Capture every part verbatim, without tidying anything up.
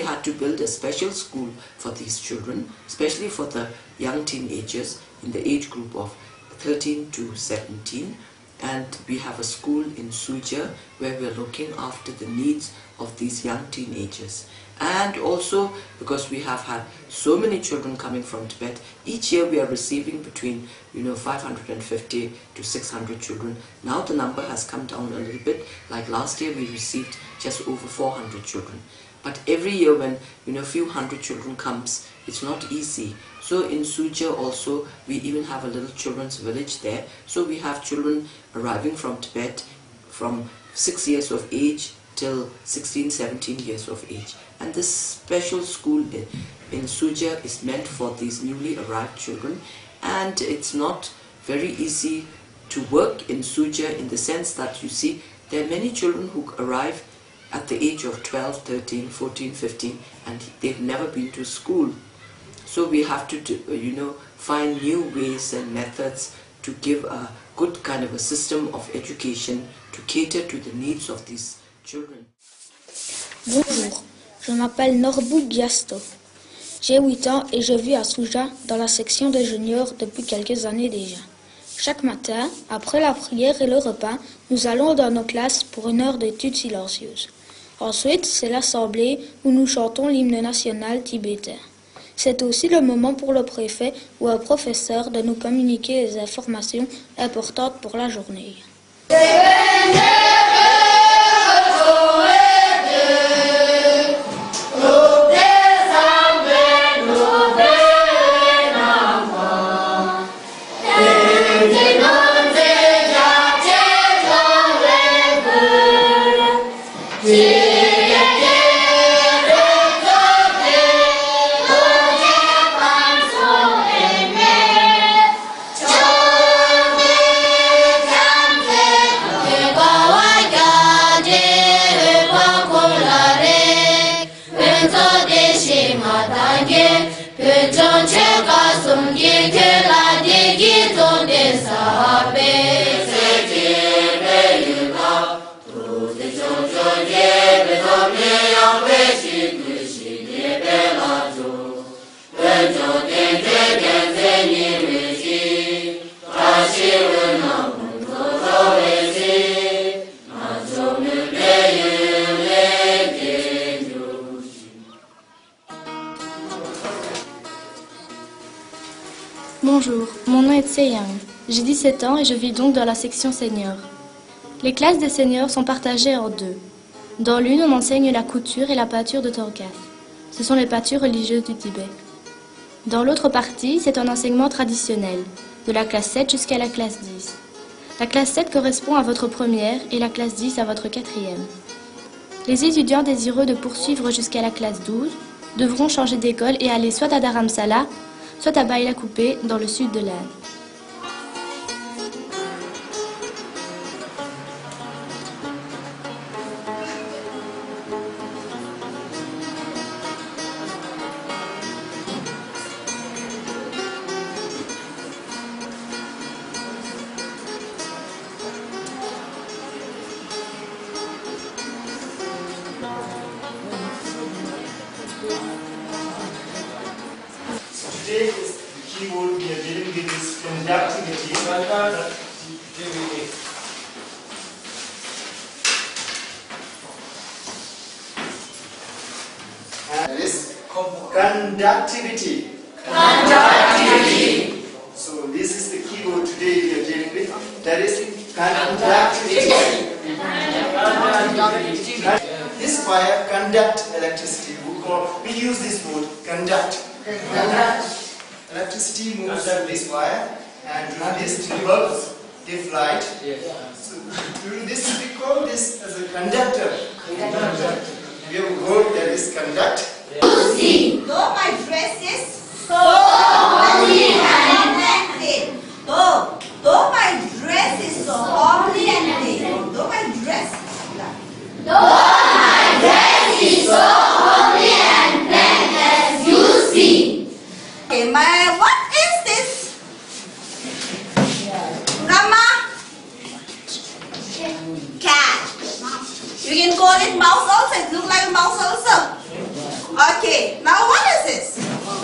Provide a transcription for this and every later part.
had to build a special school for these children, especially for the young teenagers in the age group of thirteen to seventeen. And we have a school in Suja where we are looking after the needs of these young teenagers. And also, because we have had so many children coming from Tibet, each year we are receiving between, you know, five hundred fifty to six hundred children. Now the number has come down a little bit. Like last year we received just over four hundred children. But every year when, you know, a few hundred children comes, it's not easy. So in Suja also, we even have a little children's village there. So we have children arriving from Tibet from six years of age till sixteen, seventeen years of age. And this special school in, in Suja is meant for these newly arrived children. And it's not very easy to work in Suja in the sense that, you see, there are many children who arrive at the age of twelve, thirteen, fourteen, fifteen, and they've never been to school. So we have to, do, you know, find new ways and methods to give a good kind of a system of education to cater to the needs of these children. Bonjour, je m'appelle Norbu Giasto. J'ai huit ans et je vis à Suja dans la section des juniors depuis quelques années déjà. Chaque matin, après la prière et le repas, nous allons dans nos classes pour une heure d'études silencieuses. Ensuite, c'est l'assemblée où nous chantons l'hymne national tibétain. C'est aussi le moment pour le préfet ou un professeur de nous communiquer les informations importantes pour la journée. Bonjour, mon nom est Tseyang. J'ai dix-sept ans et je vis donc dans la section senior. Les classes des seniors sont partagées en deux. Dans l'une, on enseigne la couture et la peinture de Torkas. Ce sont les peintures religieuses du Tibet. Dans l'autre partie, c'est un enseignement traditionnel, de la classe sept jusqu'à la classe dix. La classe sept correspond à votre première et la classe dix à votre quatrième. Les étudiants désireux de poursuivre jusqu'à la classe douze devront changer d'école et aller soit à Dharamsala, soit à Bailakuppe, dans le sud de l'Inde. Today is the keyword we are dealing with is conductivity. And this conductivity. Conductivity. So this is the keyword today we are dealing with. That is conductivity. This wire conduct electricity. We, call, we use this word conduct. Conduct. Electricity moves through this wire, and through this bulbs give light. So through this we call this as a conductor. Conductor. We have a word that is conduct. See, though my dress is so homely and plain. Though, though my dress is so homely and plain. Though my dress, though my dress is so homely and plain, as you see. Okay, my what is this? Rama? Cat. You can call it mouse also. It looks like a mouse also. Okay, now what is this?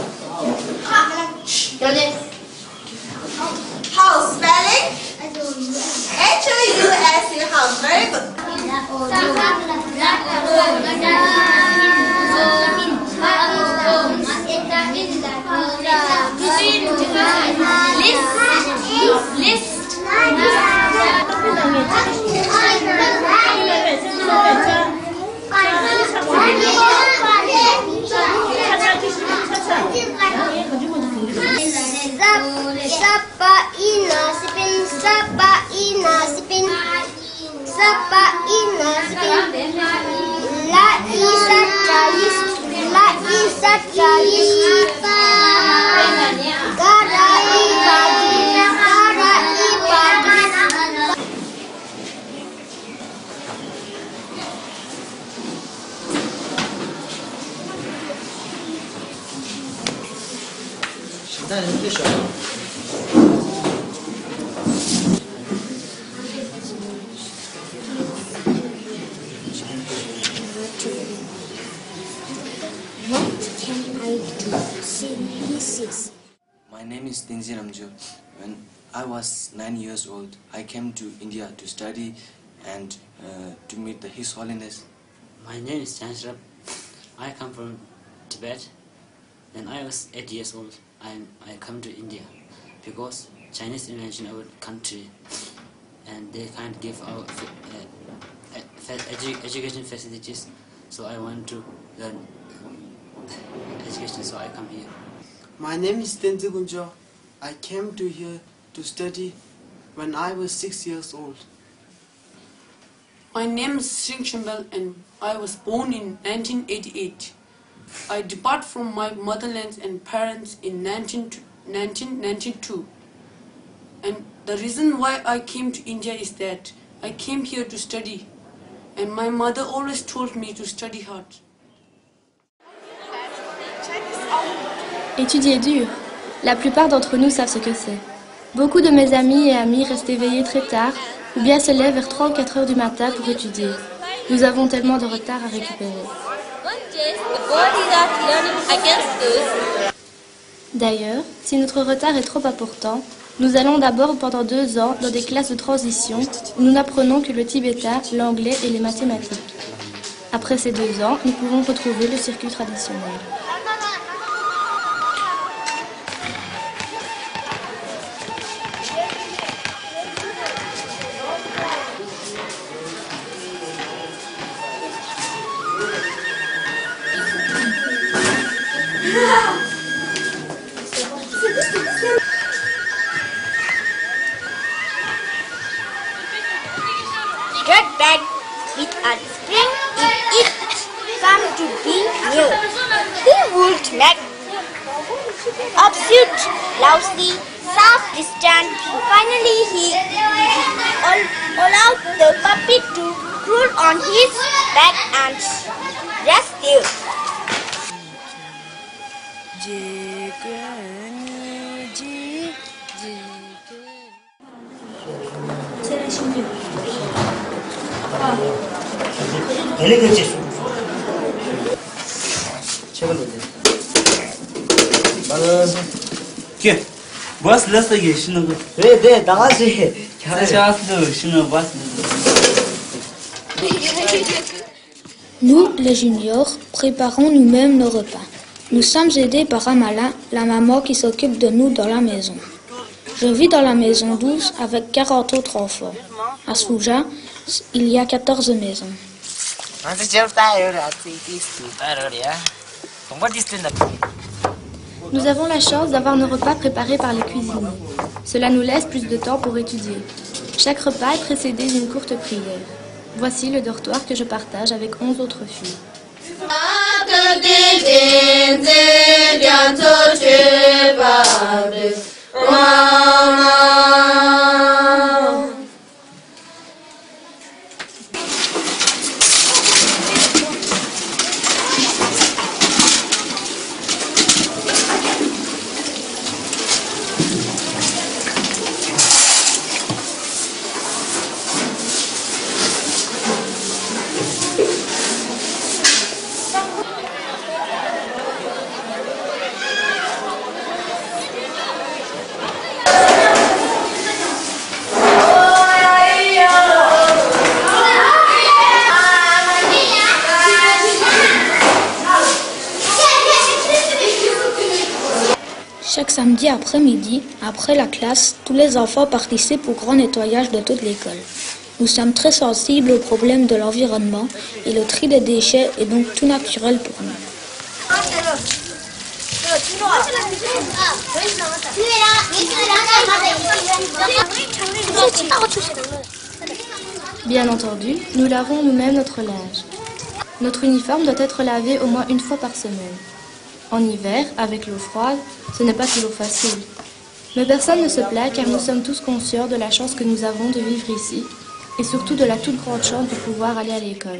House spelling? H O U S E, house. Very good. List. Sapa ina sipin, sapa ina sipin, sapa ina sipin. La isa tralis, la isa tralis. Garai pagi, garai pagi. My name is Tenzin Ramjo. When I was nine years old, I came to India to study and uh, to meet the His Holiness. My name is Chanshrab. I come from Tibet. When I was eight years old, I, I come to India because Chinese invention our country and they can't give our uh, edu education facilities, so I want to learn education, so I come here. My name is Tenzin Gunjo. I came to here to study when I was six years old. My name is Singh Shimbal and I was born in nineteen eighty-eight. I depart from my motherland and parents in nineteen ninety-two. And the reason why I came to India is that I came here to study. And my mother always told me to study hard. Étudier dur. La plupart d'entre nous savent ce que c'est. Beaucoup de mes amis et amis restent éveillés très tard ou bien se lèvent vers trois ou quatre heures du matin pour étudier. Nous avons tellement de retard à récupérer. D'ailleurs, si notre retard est trop important, nous allons d'abord pendant deux ans dans des classes de transition où nous n'apprenons que le tibétain, l'anglais et les mathématiques. Après ces deux ans, nous pouvons retrouver le circuit traditionnel. Red bag with a spring in it come to be new. Who would make absurd, lousy, self-distant. Finally he allowed the puppy to crawl on his back and rest there. Ke bas lasta ge shinu re de da se shinu bas. Nous, les juniors, préparons nous-mêmes nos repas. Nous sommes aidés par Amala, la maman qui s'occupe de nous dans la maison. Je vis dans la maison douze avec quarante autres enfants. À Souja, il y a quatorze maisons. Nous avons la chance d'avoir nos repas préparés par les cuisiniers. Cela nous laisse plus de temps pour étudier. Chaque repas est précédé d'une courte prière. Voici le dortoir que je partage avec onze autres filles. Chaque samedi après-midi, après la classe, tous les enfants participent au grand nettoyage de toute l'école. Nous sommes très sensibles aux problèmes de l'environnement et le tri des déchets est donc tout naturel pour nous. Bien entendu, nous lavons nous-mêmes notre linge. Notre uniforme doit être lavé au moins une fois par semaine. En hiver, avec l'eau froide, ce n'est pas toujours facile. Mais personne ne se plaint car nous sommes tous conscients de la chance que nous avons de vivre ici et surtout de la toute grande chance de pouvoir aller à l'école.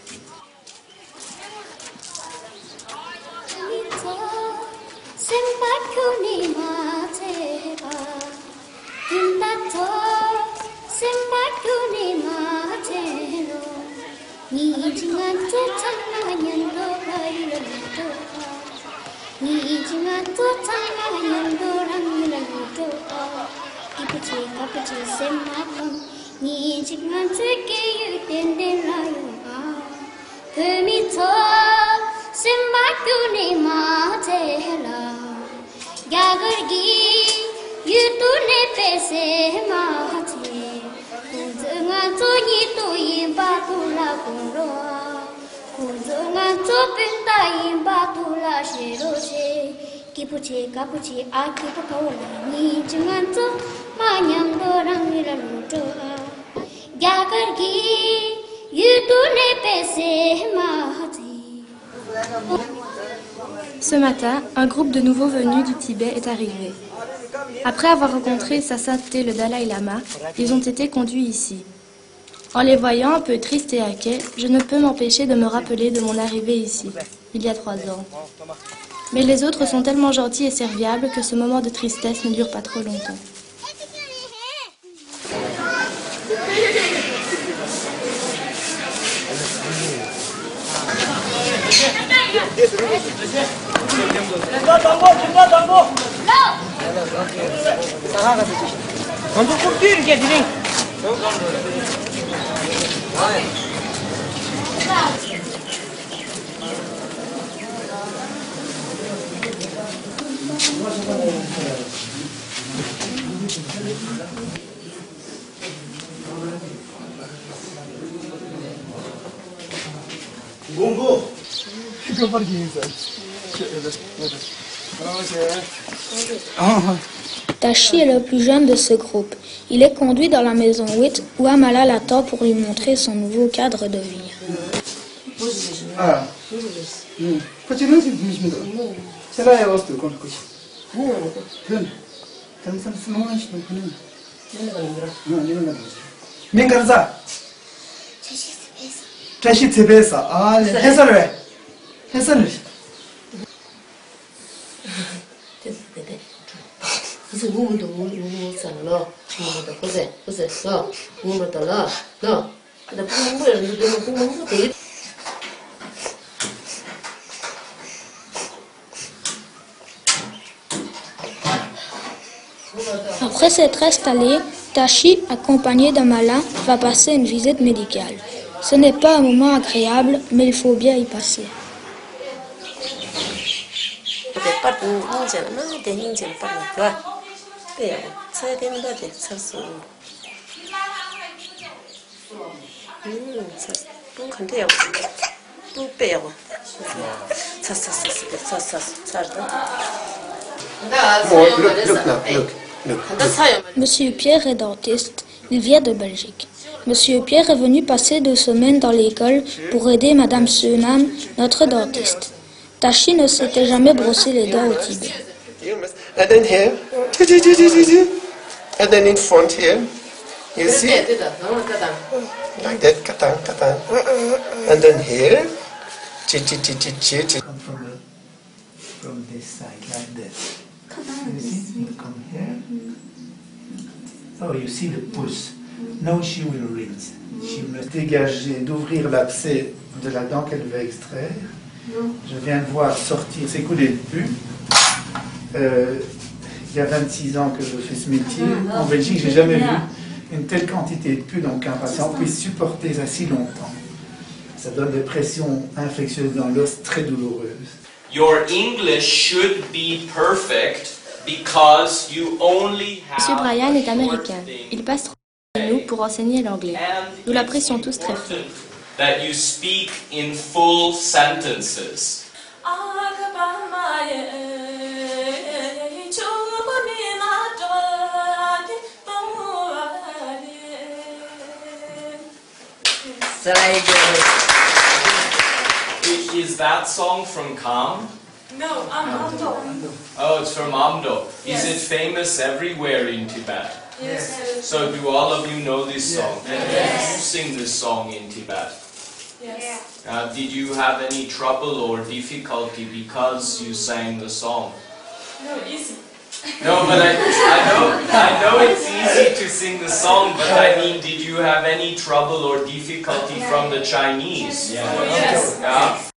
Ce matin, un groupe de nouveaux venus du Tibet est arrivé. Après avoir rencontré Sa Sainteté le Dalai Lama, ils ont été conduits ici. En les voyant un peu tristes et inquiets, je ne peux m'empêcher de me rappeler de mon arrivée ici, il y a trois ans. Mais les autres sont tellement gentils et serviables que ce moment de tristesse ne dure pas trop longtemps. Bongo. Tashi est le plus jeune de ce groupe. Il est conduit dans la maison huit où Amala l'attend pour lui montrer son nouveau cadre de vie. Ah. 다시 집에서 아 해설을 해 해설을 그래서 우물도 우물 살러 우물도 그새 그새 너 우물도 너 너 근데 부모를 누구는 부모도 되게 Après s'être installé, Tashi, accompagné d'Amala, va passer une visite médicale. Ce n'est pas un moment agréable, mais il faut bien y passer. Monsieur Pierre est dentiste, il vient de Belgique. Monsieur Pierre est venu passer deux semaines dans l'école pour aider Madame Sunam, notre dentiste. Tashi ne s'était jamais brossé les dents au Tibet. And then here, and then in front here, you see, like that, katang, katang, and then here, chi chi chi chi chi chi. Come from the, from this side like this. You see, you come here. Oh, you see the pulse. Now she will rinse. She must dégager, d'ouvrir l'abcès de la dent qu'elle veut extraire. Je viens de voir sortir, s'écouler le pus. Euh, il y a vingt-six ans que je fais ce métier. En Belgique, j'ai jamais vu une telle quantité de pus, donc qu'un patient puisse supporter ça si longtemps. Ça donne des pressions infectieuses dans l'os très douloureuses. Your English should be perfect because you only Monsieur have Brian est a américain. short thing, Il passe trois ans avec nous pour enseigner l'anglais. and Nous it's l'apprécions tous très fort. important that you speak in full sentences. I- Is that song from Kam? No, I'm Amdo. Oh, it's from Amdo. Yes. Is it famous everywhere in Tibet? Yes. So do all of you know this song? Yes. You sing this song in Tibet. Yes. Uh, did you have any trouble or difficulty because you sang the song? No, easy. No, but I, I know I know it's easy to sing the song, but I mean, did you have any trouble or difficulty from the Chinese? Yes. Yeah.